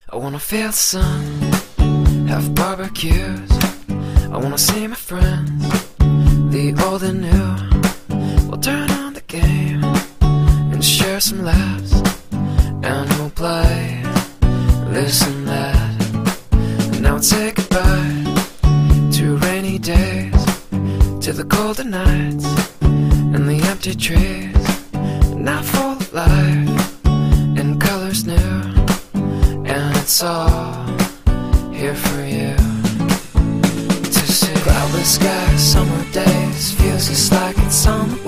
I wanna feel the sun, have barbecues. I wanna see my friends, the old and new. We'll turn on the game and share some laughs, and we'll play this and that. And now let's say goodbye to rainy days, to the colder nights and the empty trees. Now full of life and colors new, and it's all here for you to see. Cloudless skies, summer days, feels just like it's on the